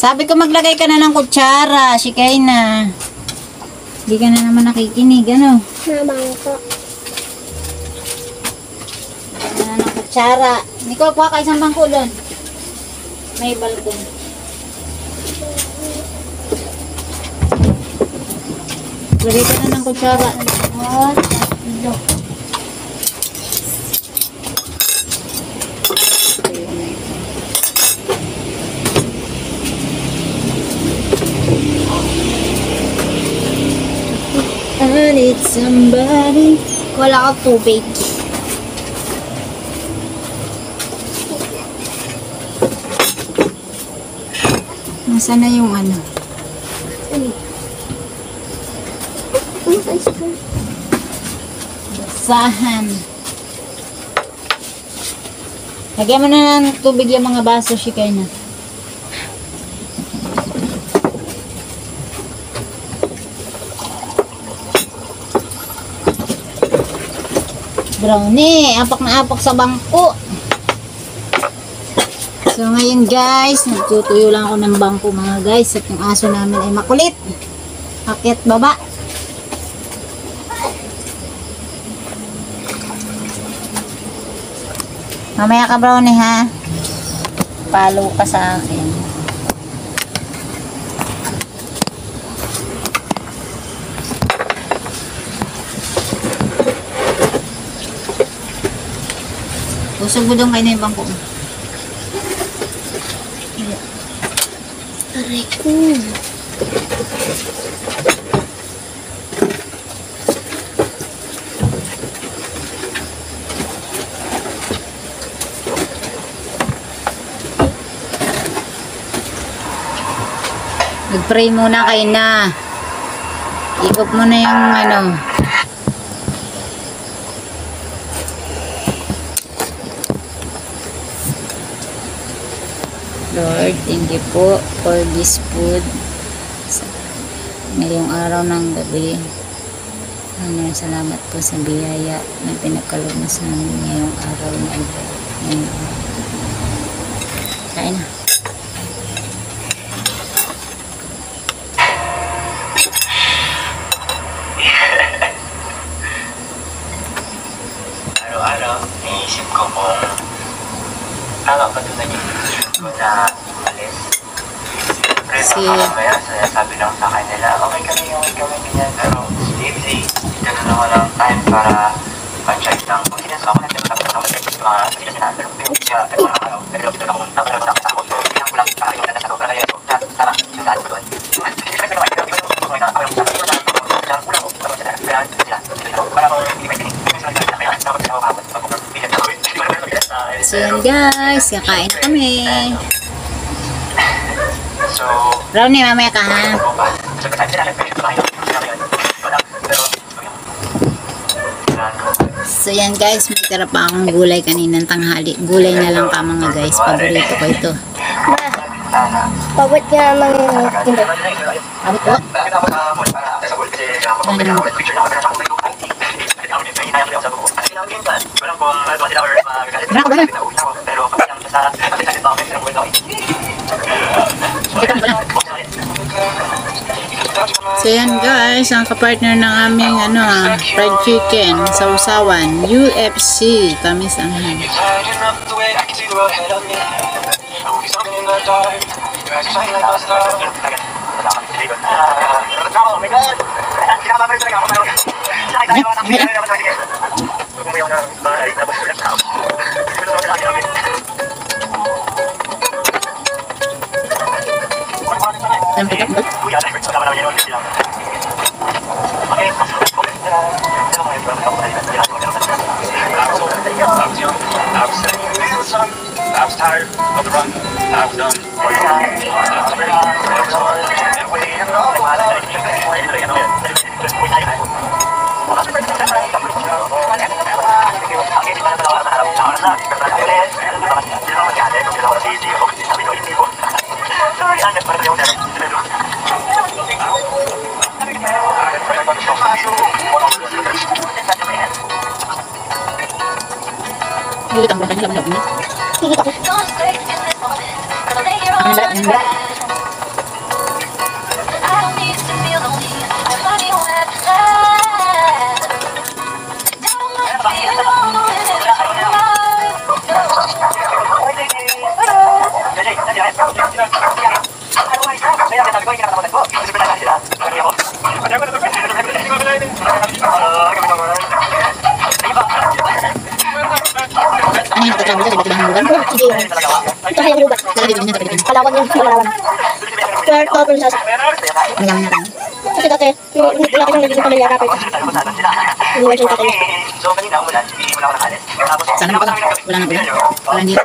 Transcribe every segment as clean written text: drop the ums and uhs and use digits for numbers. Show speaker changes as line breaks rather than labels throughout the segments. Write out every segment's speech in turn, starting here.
Sabi ko maglagay ka na ng kutsara, si Kayna. Hindi ka na naman nakikinig, ano?
Nabangko.
Lagyan na ng kutsara. Nico, kuha ka isang bangko doon. May balkon. Lagay ka na ng kutsara. What? I need somebody. Wala ka tubig. Nasaan na yung ano? Basahan. Lagyan mo na ng tubig yung mga baso, Shikay na. Brownie, apak na apak sa bangko. So ngayon guys, nagtutuyo lang ako ng bangko mga guys. At yung aso namin ay makulit. Akyat baba. Mamaya ka Brownie ha. Follow ka sa akin. Usog mo doon kayo na yung bangko mo.
Aray ko.
Mag-pray muna kayo na. Ikop mo na yung ano. Lord, thank you po for this food ngayong araw ng gabi. Salamat po sa biyaya na pinagkaloob mo sa amin ngayong araw na ito. Kain na.
Araw-araw, iniisip ko kung tama ba ito naging ko na alis. Siyempre, mamaya, sabi lang sa akin nila, okay kami, ganyan. Pero, lately, gano'n ako ng time para mag-check lang. Kung sinasa ako na sila, tapos ako mag-check sila sila, pero siya, pero wala ako. Pero dito ako, pero wala ako. Kailangan ko lang, para yung natas ako, para yung tara, yung saan ko doon. Siyempre, pero hindi ko ako yung ako yung sabi ko na, kaya wala ko, pero sila, kaya sila, para ako, hindi may tinig.
So yan guys, kakain na kami. Brownie, mamaya ka ha. So yan guys, may tira pa akong gulay kaninang tanghali. Gulay na lang ka mga guys, paborito ko ito.
Pabot niya naman yung tinda.
Abot po. So yan guys, ang kapartner ng aming fried chicken sa usawan, UFC, tamis ang han.
I was tired of the run. I was done.
Hindi kang bakal niya.
Sige,
Ang Ano yung pagkatrabaho sa iba't ibang lugar?
Sige. Ito kaya lugar.
Lalagay din niya sa
Palawan yun. Palawan. Third open sa
Magawa na tayo.
kasi dati, wala ko siyang nagiging pamilya kapit. Hindi mo siyang tatay niya.
So, kanina umulan, hindi mo na ako nakalis.
Sana na pala. Wala na ulan. Wala hindi.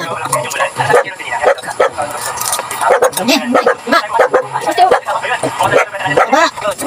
Hindi. Ba!
Ito.
Ba!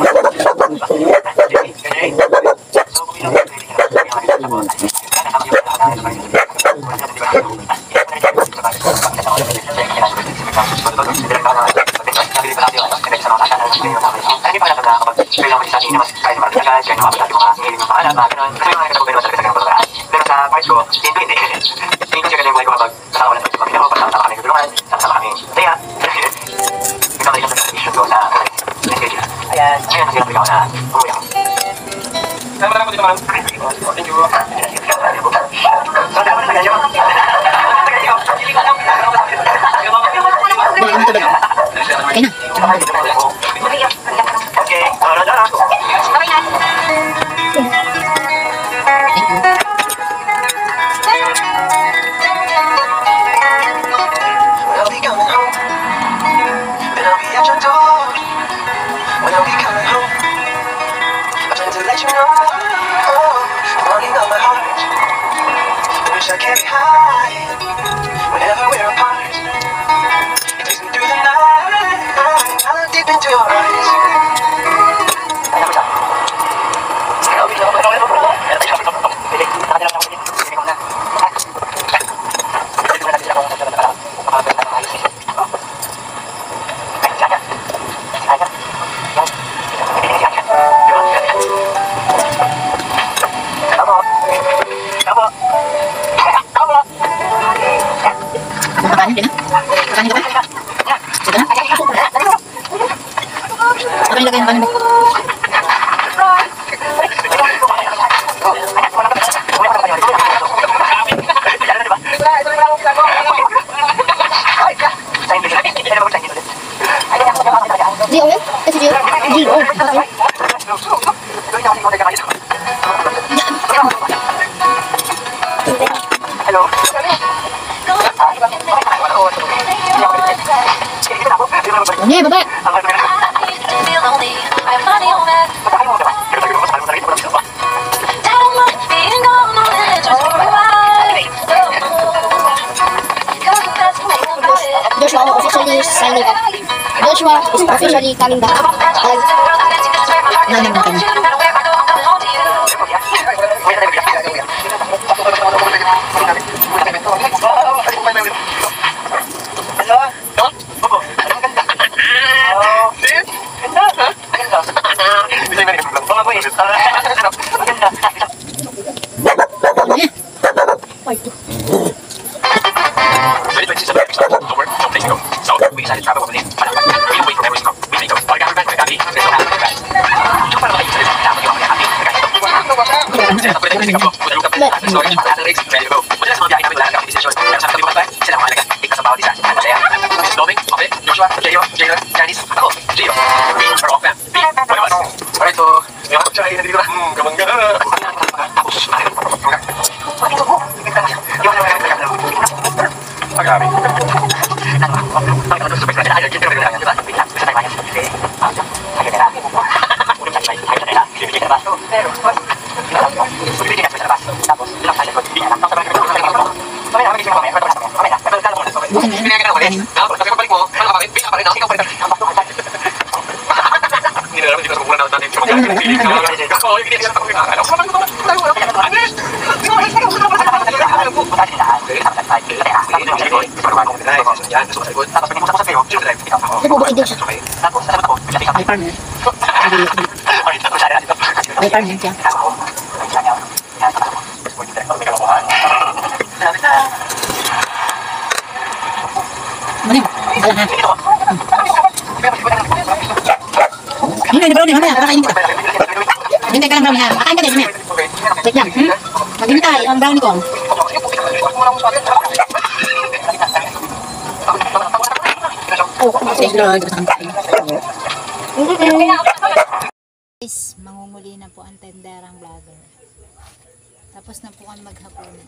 Ayan, ayan, kasi nabigaw na umuwi ako. Saan mo dito, ma'am? Thank you.
Dali mo tubig. Okay na.
Okay, wala.
Thank you.
I'll be coming home, and I'll be at your door. When I'll be coming home, I plan to let you know, longing of my heart. Wish I can't be high whenever we're apart. It takes me through the night. I look deep into your eyes.
Makakain din na. Kakain ka pa? Sige na. Saka nilagay ng kanin mo.
Di oil? Kasi di oil.
Hello.
Hindi, baba.
Joshua officially signing up. Joshua is officially coming back.
Nanin mo kanin.
Hello? No? Opo. Ang ganda. Oh, sis? Ganda, ha? Ganda. Bisa yung ganito lang. Mga boy. Ang ganda.
Ano yan? Bukan na yan. Kanin mo.
Nagbubuhay din siya.
May partner. May partner siya. Ano yun? Alam ha. Hindi, hindi brownie. Mamaya, kakainin kita. Hintay ka lang brownie ha. Kakain ka din, mamaya. Wait lang. Maghintay ang brownie ko. Thank Lord.
Mm-mm.
Guys, mangunguli na po ang tenderang vlogger. Tapos na po kami maghapunan.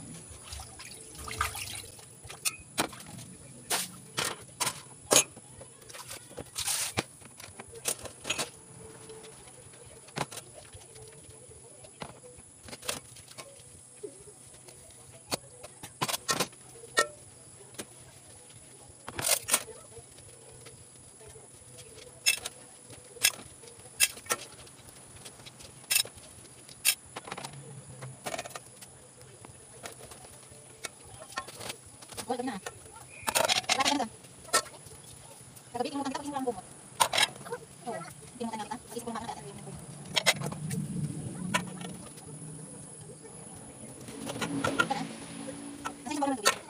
Wala na. Wala na. Kagabi kinutan ka, kinutan mo. Oo. Kinutan na kita. Isip ko naman natin yung bumot. Kasi yung bawal ng gabi.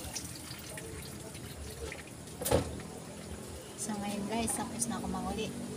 So ngayon guys, tapos na ako manguli.